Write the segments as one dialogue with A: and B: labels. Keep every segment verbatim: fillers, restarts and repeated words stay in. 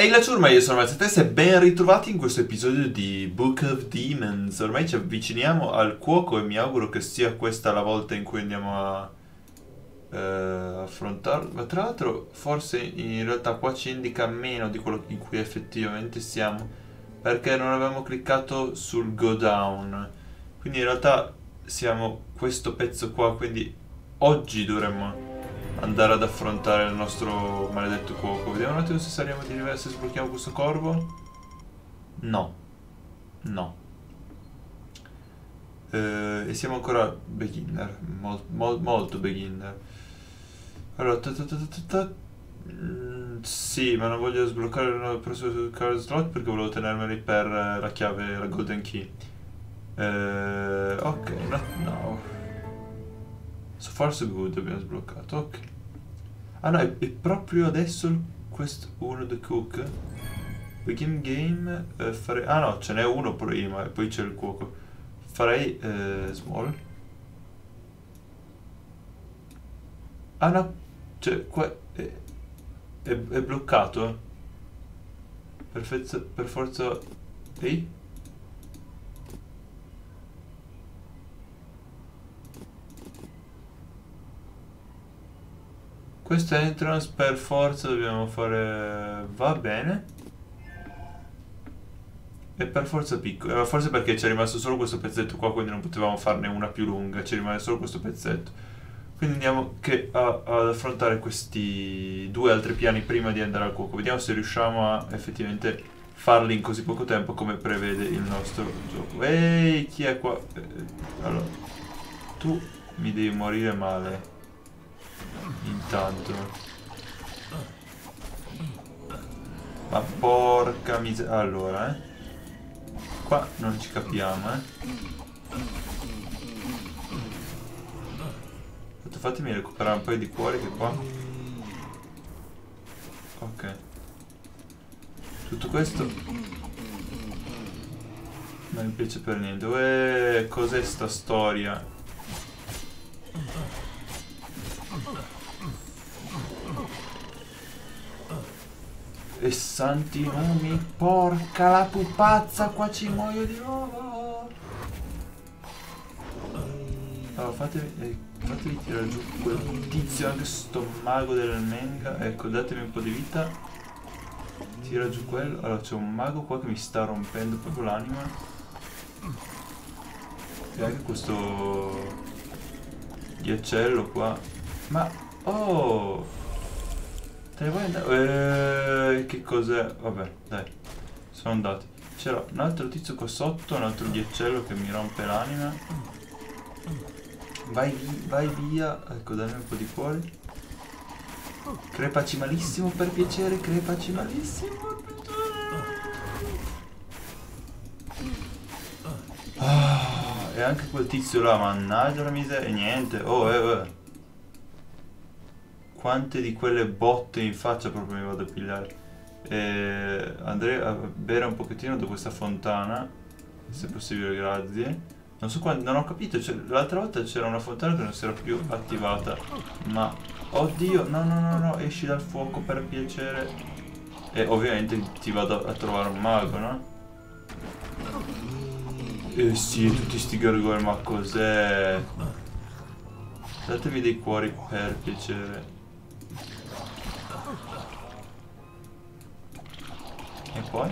A: Ehi la ciurma, io sono Mazzatesta e ben ritrovati in questo episodio di Book of Demons. Ormai ci avviciniamo al cuoco e mi auguro che sia questa la volta in cui andiamo a eh, affrontarlo. Ma tra l'altro forse in realtà qua ci indica meno di quello in cui effettivamente siamo, perché non avevamo cliccato sul go down. Quindi in realtà siamo questo pezzo qua, quindi oggi dovremmo andare ad affrontare il nostro maledetto cuoco. Vediamo un attimo se saliamo di livello, se sblocchiamo questo corvo. No. No. Eh, e siamo ancora beginner. Mol, mol, molto beginner. Allora, ta ta ta ta ta. Mm, sì, ma non voglio sbloccare il prossimo card slot perché volevo tenermeli per eh, la chiave, la golden key. Eh, ok, no, no. So far so good abbiamo sbloccato, ok. Ah no, è, è proprio adesso il quest uno the cook. Begin game, eh, fare... Ah no, ce n'è uno prima e poi c'è il cuoco. Farei eh, small. Ah no, cioè qua è, è, è bloccato. Perfezza, per forza... Ehi? Questa entrance per forza dobbiamo fare... Va bene. E per forza piccolo. Eh, forse perché ci è rimasto solo questo pezzetto qua, quindi non potevamo farne una più lunga. Ci rimane solo questo pezzetto. Quindi andiamo che a, ad affrontare questi due altri piani prima di andare al cuoco. Vediamo se riusciamo a effettivamente farli in così poco tempo come prevede il nostro gioco. Ehi, chi è qua? Eh, allora, tu mi devi morire male. Intanto, ma porca miseria. Allora, eh, qua non ci capiamo, eh. Fatemi recuperare un paio di cuori che qua. Ok. Tutto questo non mi piace per niente. Uè, cos'è sta storia? E santi nomi, porca la pupazza, qua ci muoio di nuovo. Allora, fatemi, eh, fatemi tirare giù quel tizio, anche sto mago del manga. Ecco, datemi un po' di vita. Tira giù quello. Allora, c'è un mago qua che mi sta rompendo proprio l'anima. E anche questo ghiaccello qua. Ma, oh! Te ne vuoi andare? Eh, che cos'è? Vabbè, dai, sono andati. C'era un altro tizio qua sotto, un altro ghiaccello che mi rompe l'anima. Vai via, vai via. Ecco, dammi un po' di cuore. Crepaci malissimo per piacere, crepaci malissimo per piacere. Ah, e anche quel tizio là, mannaggia la miseria. E niente, oh, eh, eh. Quante di quelle botte in faccia proprio mi vado a pigliare. E andrei a bere un pochettino da questa fontana, se possibile, grazie. Non so quando, non ho capito, cioè, l'altra volta c'era una fontana che non si era più attivata. Ma, oddio, no no no no, esci dal fuoco per piacere. E ovviamente ti vado a trovare un mago, no? Eh sì, tutti sti gargoyle, ma cos'è? Datemi dei cuori per piacere. E poi?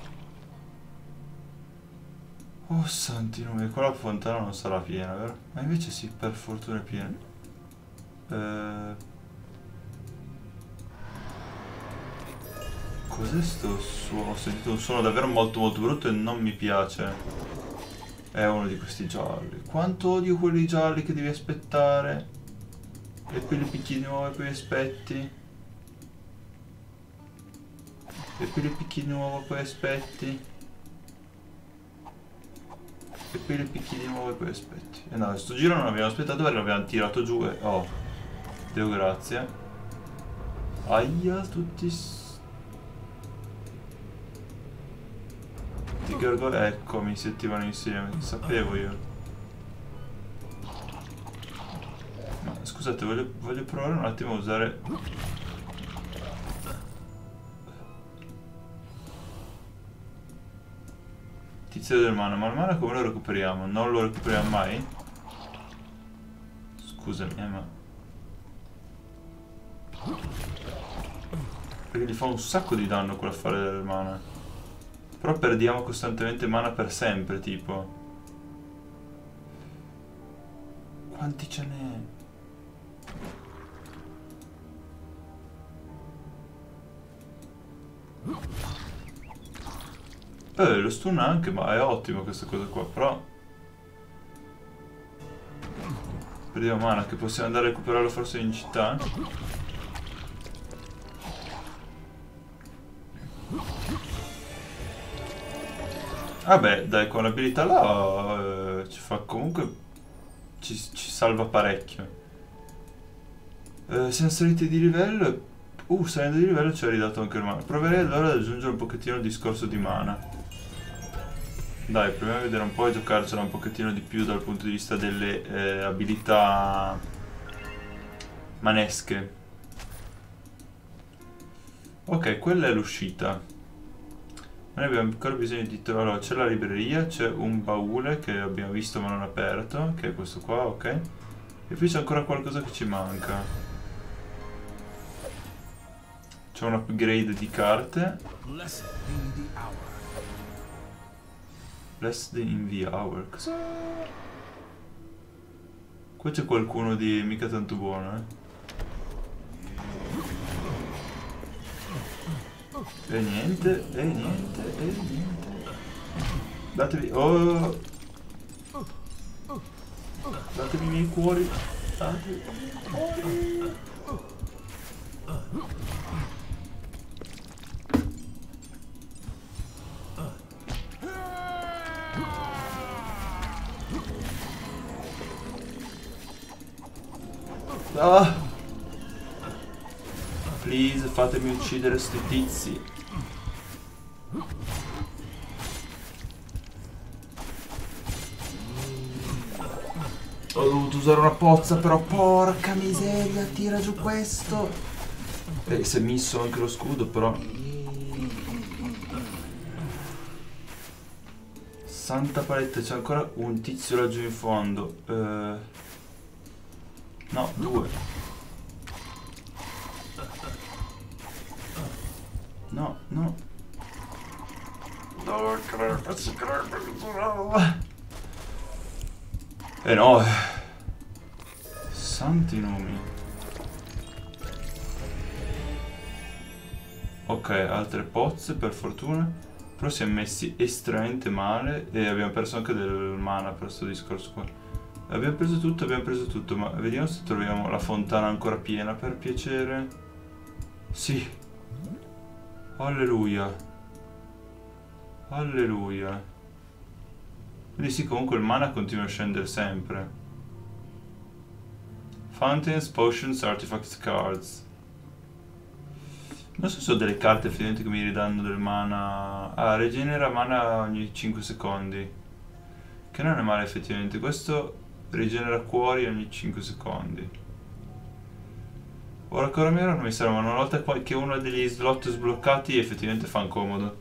A: Oh santi nomi, qua la fontana non sarà piena, vero? Ma invece sì, per fortuna è piena. Eh... Cos'è sto suono? Ho sentito un suono davvero molto molto brutto e non mi piace. È uno di questi gialli. Quanto odio quelli gialli che devi aspettare. E poi li picchi di nuovo e poi aspetti. E poi li picchi di nuovo e poi aspetti. E poi li picchi di nuovo e poi aspetti. E no, sto giro non abbiamo aspettato perché l'abbiamo tirato giù e... Oh, Dio grazie. Aia, tutti... Tutti gargoyle... Eccomi, si attivano insieme, sapevo io. Ma scusate, voglio, voglio provare un attimo a usare... Tizio del mana, ma il mana come lo recuperiamo? Non lo recuperiamo mai? Scusami, eh, ma... perché gli fa un sacco di danno quell'affare del mana. Però perdiamo costantemente mana per sempre, tipo. Quanti ce n'è? Eh, lo stun anche, ma è ottimo questa cosa qua, però... perdiamo mana, che possiamo andare a recuperarlo forse in città? Vabbè, dai, con l'abilità là eh, ci fa comunque... ci, ci salva parecchio. Eh, siamo saliti di livello... Uh, salendo di livello ci ha ridato anche il mana. Proverei allora ad aggiungere un pochettino il discorso di mana. Dai, proviamo a vedere un po' e giocarcela un pochettino di più dal punto di vista delle eh, abilità manesche. Ok, quella è l'uscita. Noi abbiamo ancora bisogno di trovare... allora, c'è la libreria, c'è un baule che abbiamo visto ma non aperto, che è questo qua, ok. E poi c'è ancora qualcosa che ci manca. C'è un upgrade di carte. Blessed in the hour. Cosa? Qua c'è qualcuno di mica tanto buono, eh. E niente, e niente, e niente. Datevi... oh! Datevi i miei cuori. Datevi i miei cuori. Ah! Please, fatemi uccidere sti tizi. Ho dovuto usare una pozza, però porca miseria, tira giù questo. E si è messo anche lo scudo, però. Santa paletta, c'è ancora un tizio laggiù in fondo. Uh, no, due. No, no. No, eh no. Santi nomi. Ok, altre pozze per fortuna. Però si è messi estremamente male e abbiamo perso anche del mana per questo discorso qua. Abbiamo preso tutto, abbiamo preso tutto, ma vediamo se troviamo la fontana ancora piena per piacere. Sì. Alleluia. Alleluia. Quindi sì, comunque il mana continua a scendere sempre. Fountains, Potions, Artifacts, Cards. Non so se ho delle carte effettivamente che mi ridanno del mana. Ah, rigenera mana ogni cinque secondi. Che non è male effettivamente. Questo rigenera cuori ogni cinque secondi. Ora ancora meno non mi serve, ma una volta che uno ha degli slot sbloccati effettivamente fa comodo.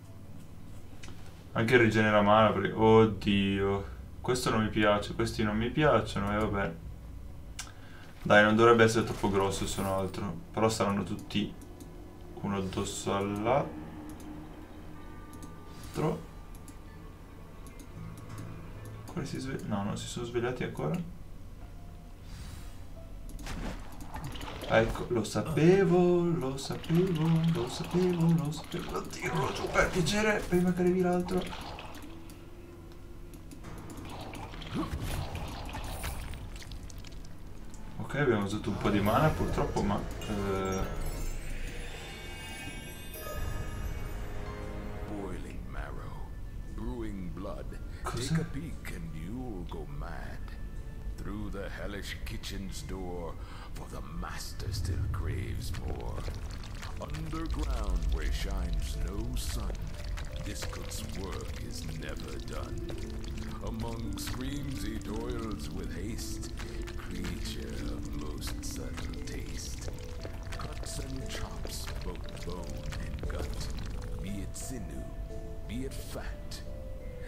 A: Anche il rigenera mana perché... oddio. Questo non mi piace, questi non mi piacciono e vabbè. Dai, non dovrebbe essere troppo grosso se non altro. Però saranno tutti uno addosso all'altro. Ancora si sveglia? No, non si sono svegliati ancora. Ecco, lo sapevo, lo sapevo, lo sapevo, lo sapevo. Tiralo giù per piacere, prima che arrivi l'altro. Ok, abbiamo usato un po' di mana purtroppo, ma... Eh...
B: boiling marrow, brewing blood.
A: Cos'è?
B: Take a peek and you'll go mad. Through the hellish kitchen's door, for the master still craves more. Underground where shines no sun, this cook's work is never done. Among screams he toils with haste, creature of most subtle taste. Cuts and chops both bone and gut, be it sinew, be it fat.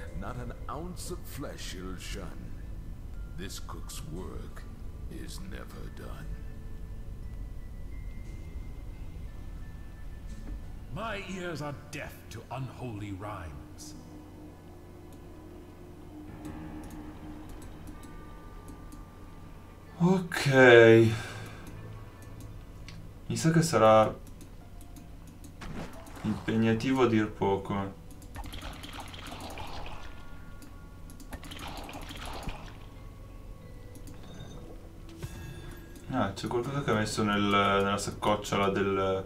B: ounce of flesh he'll shun. This cook's work is never done.
C: My ears are deaf to unholy rhymes.
A: Ok. Mi sa che sarà impegnativo a dir poco. Ah, c'è qualcosa che ha messo nel, nella saccoccia là del...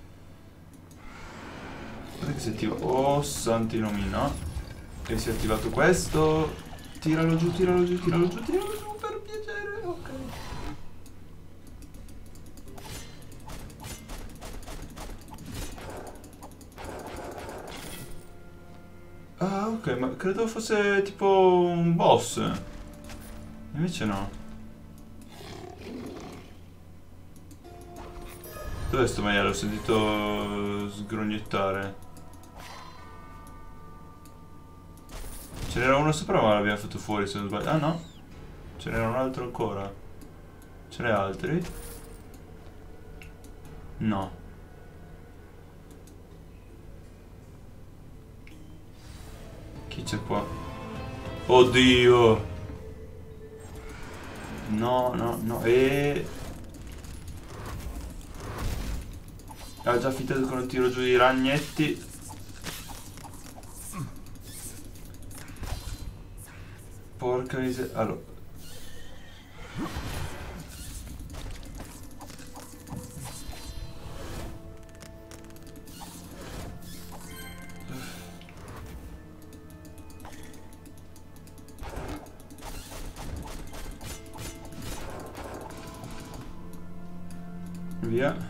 A: Guarda che si attiva... Oh, santi nomi, no? E si è attivato questo. Tiralo giù, tiralo giù, tiralo giù, tiralo giù, per piacere, ok. Ah, ok, ma credo fosse tipo un boss. Invece no. Dov'è sto maiale? L'ho sentito sgrognettare. Ce n'era uno sopra ma l'abbiamo fatto fuori se non sbaglio. Ah no? Ce n'era un altro ancora. Ce n'è altri? No. Chi c'è qua? Oddio! No, no, no. E... ha già fittato con un tiro giù i ragnetti. Porca miseria. Allora. Via.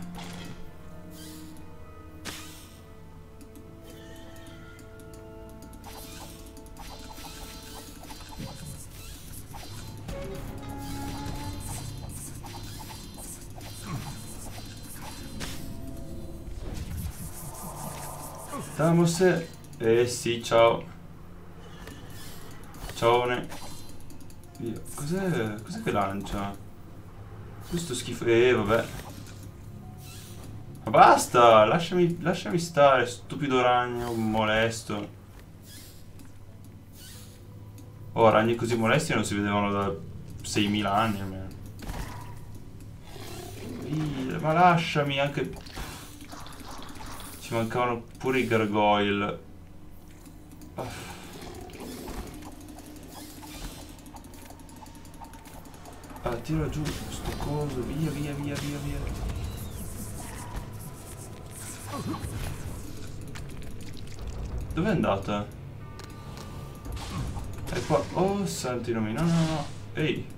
A: Vamos. Eh sì, ciao. Ciaone. Via. Cos'è? Cos'è che lancia? Questo schifo. Eh, vabbè. Ma basta! Lasciami, lasciami stare, stupido ragno molesto. Oh, ragni così molesti non si vedevano da seimila anni almeno. Via, ma lasciami anche... Ci mancavano pure i gargoyle. Oh. Ah, tiro giù sto coso, via, via, via, via, via. Dov'è andata? È qua. Oh, santi nomi, no, no, no. Ehi.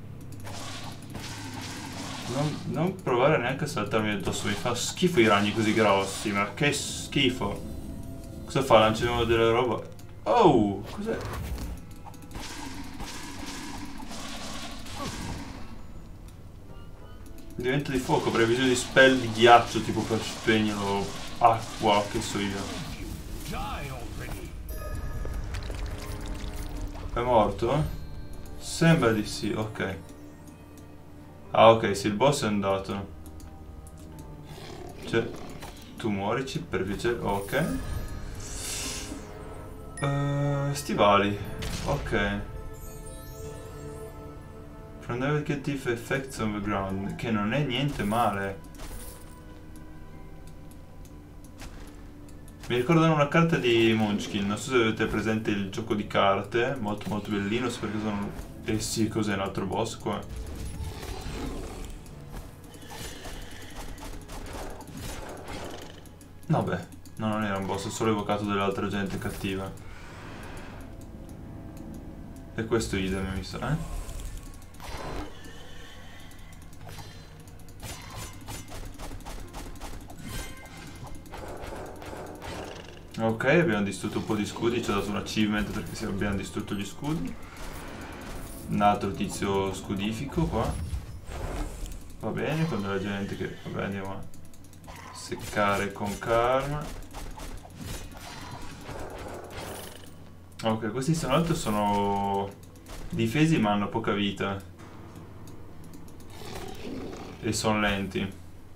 A: Non, non provare neanche a saltarmi addosso, mi fa schifo i ragni così grossi, ma che schifo. Cosa fa? Lanciamo delle roba. Oh, cos'è? Diventa di fuoco, avrei bisogno di spell di ghiaccio tipo per spegnerlo. Acqua, che so io. È morto? Sembra di sì, ok. Ah ok, sì, il boss è andato. Cioè, tu muorici per piacere, ok. uh, Stivali, ok. From negative effects on the ground, che non è niente male. Mi ricordano una carta di Munchkin, non so se avete presente il gioco di carte, molto molto bellino, so perché sono... Eh sì, cos'è un altro boss qua? No beh, no, non era un boss, ho solo evocato dell'altra gente cattiva. E questo idem mi sa, eh? Ok, abbiamo distrutto un po' di scudi, ci ha dato un achievement perché abbiamo distrutto gli scudi. Un altro tizio scudifico qua. Va bene, con della gente che... Vabbè, andiamo a seccare con calma. Ok, questi tra l'altro sono difesi ma hanno poca vita. E sono lenti.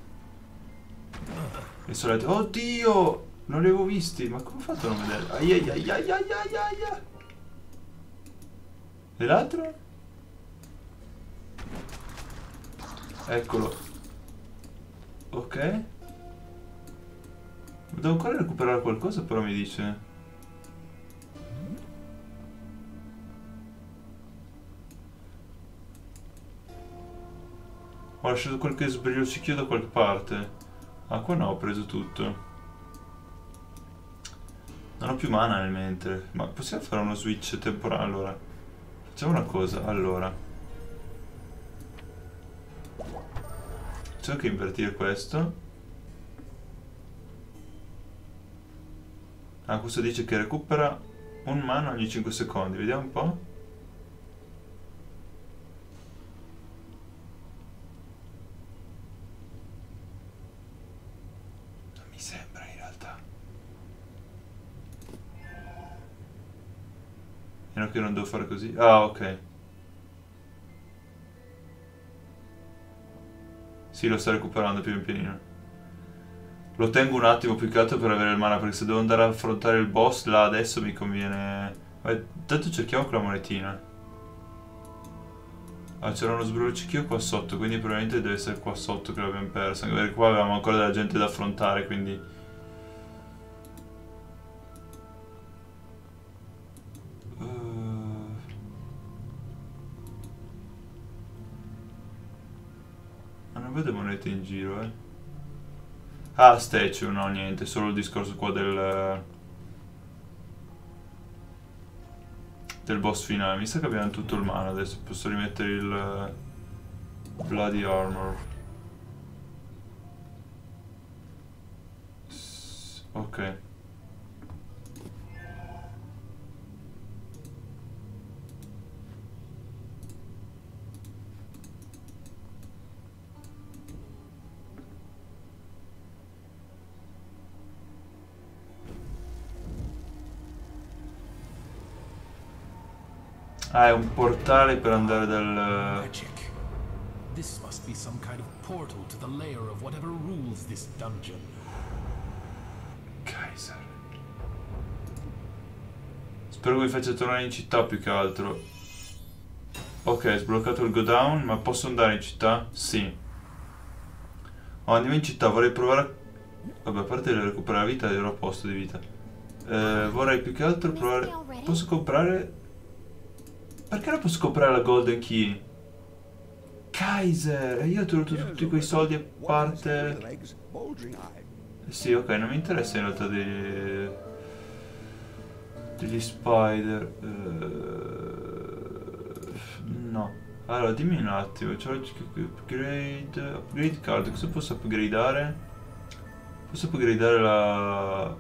A: E sono lenti. Oddio! Non li avevo visti, ma come ho fatto a non vedere? Ai ai ai ai ai ai ai ai. E l'altro? Eccolo. Ok. Devo ancora recuperare qualcosa, però mi dice. Ho lasciato qualche sbrioncicchio da qualche parte. Ah, qua no, ho preso tutto. Non ho più mana nel mentre. Ma possiamo fare uno switch temporale allora? Facciamo una cosa, allora. Facciamo che invertire questo. Ah, questo dice che recupera un mana ogni cinque secondi. Vediamo un po'. Non mi sembra in realtà. Meno che non devo fare così. Ah, ok. Sì, lo sta recuperando piano pianino. Lo tengo un attimo più che altro per avere il mana, perché se devo andare a affrontare il boss là adesso mi conviene. Vabbè, intanto cerchiamo quella monetina. Ah, c'era uno sbrucichio qua sotto, quindi probabilmente deve essere qua sotto che l'abbiamo persa. Anche perché qua avevamo ancora della gente da affrontare, quindi. Uh... Ma non vedo monete in giro, eh. Ah, statue, no, niente, solo il discorso qua del... del boss finale. Mi sa che abbiamo tutto il mana adesso, posso rimettere il... Bloody Armor. S ok. Ah, è un portale per andare dal...
C: Magic. This must be some kind of portal to the lair of whatever rules this dungeon.
A: Kaiser. Spero che vi faccia tornare in città più che altro. Ok, sbloccato il go down, ma posso andare in città? Sì. Oh, andiamo in città, vorrei provare a... Vabbè, a parte recuperare la vita, ero a posto di vita. Eh, vorrei più che altro provare... Posso comprare... Perché non posso comprare la golden key? Kaiser! E io ho tenuto tutti quei soldi a parte... Sì, ok, non mi interessa in realtà degli... degli spider. Uh... No. Allora, dimmi un attimo. Charge upgrade... Upgrade card. Cosa posso upgradeare? Posso upgradeare la...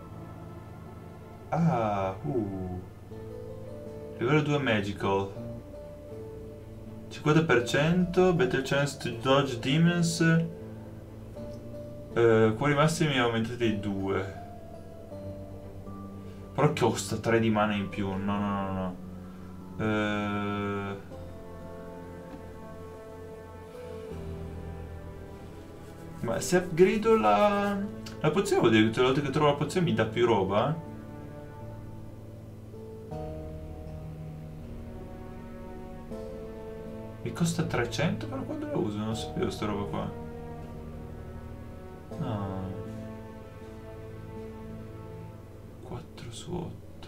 A: Ah, uh. Livello due magical. cinquanta per cento, better chance to dodge demons. Uh, cuori massimi aumentati di due. Però costa tre di mana in più. No, no, no, no. Uh... Ma se upgrado la... la pozione vuol dire che tutte le volte che trovo la pozione mi dà più roba? Mi costa trecento però quando la uso? Non sapevo sta roba qua. No. quattro su otto.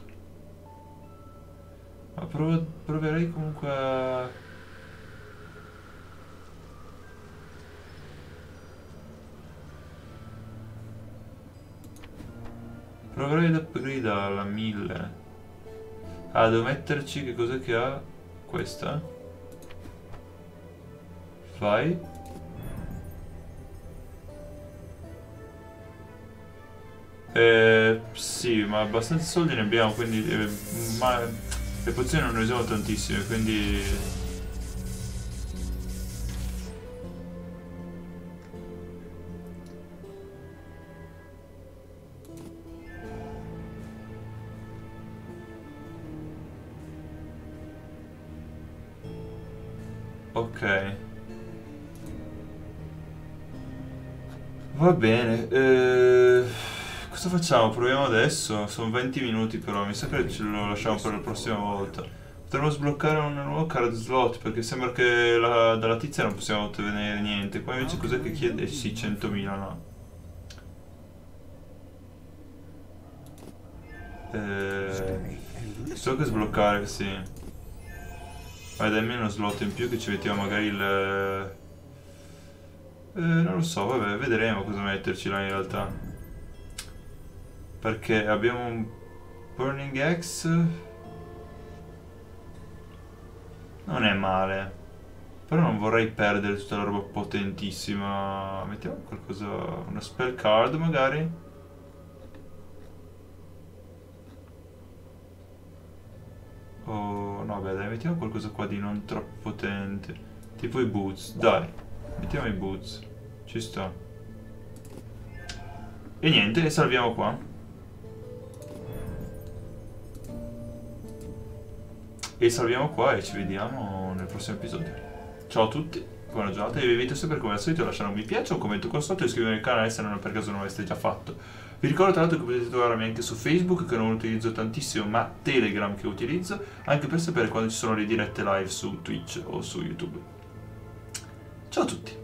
A: Ma prov proverei comunque a... Proverei ad upgrade alla mille. Ah, devo metterci che cos'è che ha? Questa? Vai. Eh, sì, ma abbastanza soldi ne abbiamo, quindi... Eh, ma le pozioni non ne usiamo tantissime, quindi... Ok. Va bene. Eh, cosa facciamo? Proviamo adesso? Sono venti minuti però, mi sa che ce lo lasciamo per la prossima volta. Potremmo sbloccare un nuovo card slot perché sembra che la- dalla tizia non possiamo ottenere niente. Qua invece cos'è che chiede? Eh sì, centomila, no. Eh, so che sbloccare, sì. Vai, dammi uno slot in più che ci mettiamo magari il... Eh, non lo so, vabbè, vedremo cosa metterci là in realtà. Perché abbiamo un Burning Axe. Non è male. Però non vorrei perdere tutta la roba potentissima. Mettiamo qualcosa... Una spell card magari. Oh, no, beh, dai, mettiamo qualcosa qua di non troppo potente. Tipo i boots, dai. Mettiamo i boots. Ci sta. E niente, ne salviamo qua. E salviamo qua e ci vediamo nel prossimo episodio. Ciao a tutti, buona giornata e vi invito sempre come al solito a lasciare un mi piace, un commento qua sotto e iscrivervi al canale se non per caso non l'aveste già fatto. Vi ricordo tra l'altro che potete trovarmi anche su Facebook, che non utilizzo tantissimo, ma Telegram che utilizzo, anche per sapere quando ci sono le dirette live su Twitch o su YouTube. Ciao a tutti!